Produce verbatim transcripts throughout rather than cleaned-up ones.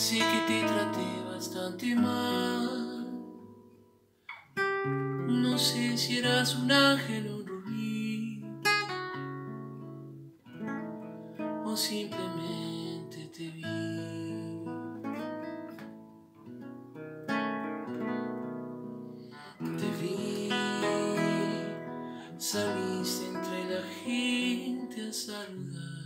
Sé que te traté bastante mal. No sé si eras un ángel o un rubí, o simplemente te vi. Te vi, saliste entre la gente a saludar.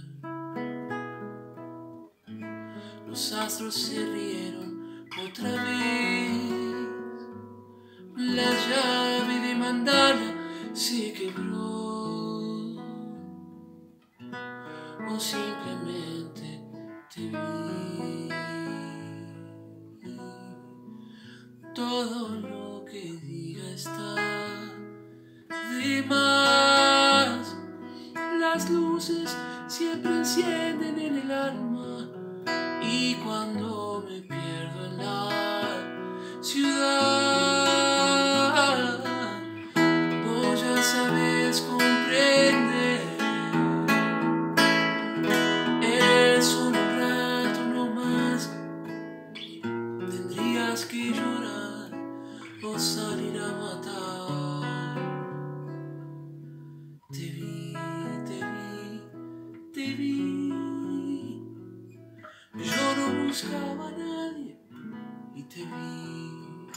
Los astros se rieron otra vez. La llave de mandala se quebró, o simplemente te vi. Todo lo que diga está de más. Las luces siempre encienden en el alma, y cuando me pierdo en la ciudad, vos ya sabes comprender. Es solo un rato no más, tendrías que llorar o salir a matar. Te vi, te vi, te vi. Yo no buscaba a nadie y te vi.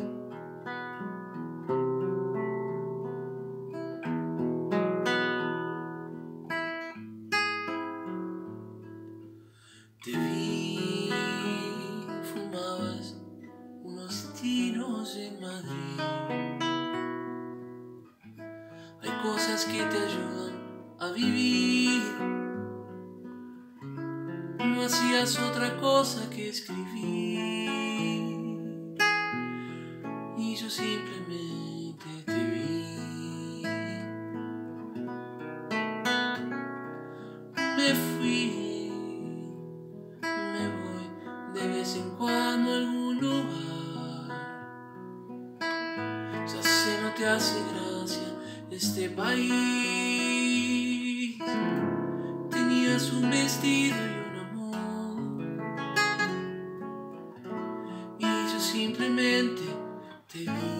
Te vi, fumabas unos tiros en Madrid. Hay cosas que te ayudan a vivir. No hacías otra cosa que escribir, y yo simplemente te vi. Me fui, me voy de vez en cuando a algún lugar. Ya sé, no te hace gracia este país. Tenías un vestido y un amor, y yo simplemente te vi.